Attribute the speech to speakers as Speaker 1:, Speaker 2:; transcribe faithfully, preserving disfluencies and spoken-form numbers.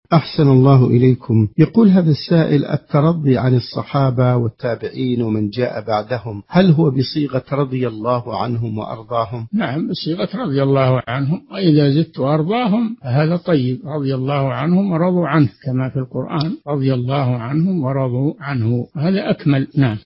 Speaker 1: أحسن الله إليكم. يقول هذا السائل: الترضي عن الصحابة والتابعين ومن جاء بعدهم هل هو بصيغة رضي الله عنهم وأرضاهم؟
Speaker 2: نعم، بصيغة رضي الله عنهم، وإذا زدت وأرضاهم هذا طيب. رضي الله عنهم ورضوا عنه، كما في القرآن: رضي الله عنهم ورضوا عنه، هذا أكمل. نعم.